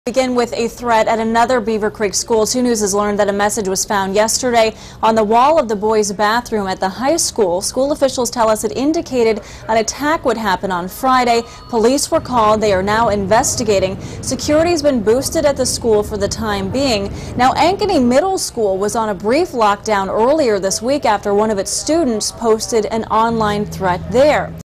Begin with a threat at another Beavercreek school. 2 News has learned that a message was found yesterday on the wall of the boys' bathroom at the high school. School officials tell us it indicated an attack would happen on Friday. Police were called. They are now investigating. Security's been boosted at the school for the time being. Now, Ankeny Middle School was on a brief lockdown earlier this week after one of its students posted an online threat there.